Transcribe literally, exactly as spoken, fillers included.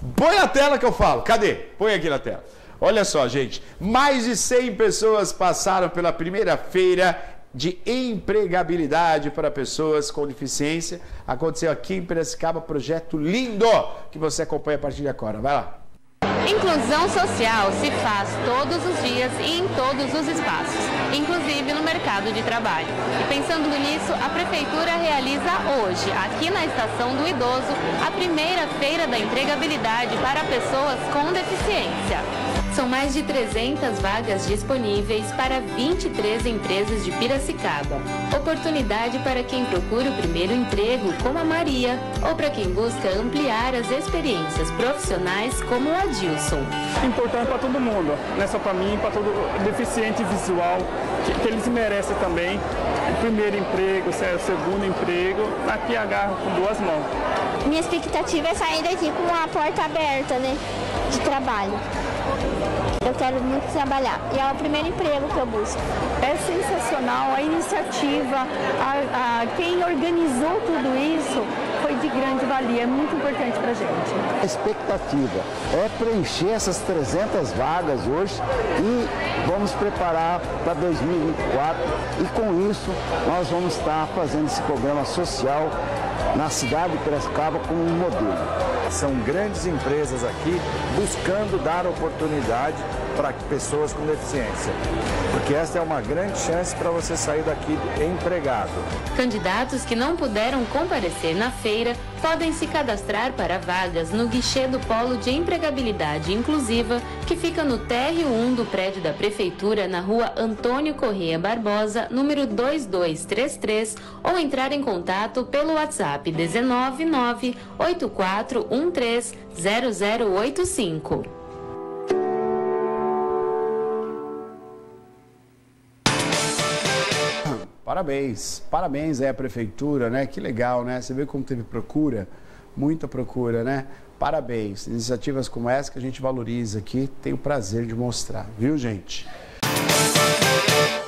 Põe na tela que eu falo. Cadê? Põe aqui na tela. Olha só, gente. Mais de cem pessoas passaram pela primeira feira de empregabilidade para pessoas com deficiência. Aconteceu aqui em Piracicaba, projeto lindo que você acompanha a partir de agora. Vai lá. Inclusão social se faz todos os dias e em todos os espaços, inclusive no mercado de trabalho. E pensando nisso, a Prefeitura realiza hoje, aqui na Estação do Idoso, a primeira feira da empregabilidade para pessoas com deficiência. São mais de trezentas vagas disponíveis para vinte e três empresas de Piracicaba. Oportunidade para quem procura o primeiro emprego, como a Maria, ou para quem busca ampliar as experiências profissionais, como o Adilson. Importante para todo mundo, não é só para mim, para todo deficiente visual, que, que eles merecem também o primeiro emprego, o segundo emprego, aqui agarra com duas mãos. Minha expectativa é sair daqui com a porta aberta, né, de trabalho. Eu quero muito trabalhar e é o primeiro emprego que eu busco. É sensacional a iniciativa, a, a, quem organizou tudo isso foi de grande valia, é muito importante para a gente. A expectativa é preencher essas trezentas vagas hoje e vamos preparar para dois mil e vinte e quatro e com isso nós vamos estar fazendo esse programa social na cidade de Piracicaba como um modelo. São grandes empresas aqui buscando dar oportunidade para pessoas com deficiência, porque essa é uma grande chance para você sair daqui empregado. Candidatos que não puderam comparecer na feira podem se cadastrar para vagas no guichê do Polo de Empregabilidade Inclusiva, que fica no térreo um do prédio da Prefeitura, na rua Antônio Corrêa Barbosa, número dois dois três três, ou entrar em contato pelo WhatsApp dezenove nove oito quatro um três zero zero oito cinco. Parabéns, parabéns aí à Prefeitura, né? Que legal, né? Você vê como teve procura, muita procura, né? Parabéns. Iniciativas como essa que a gente valoriza aqui, tem o prazer de mostrar, viu, gente?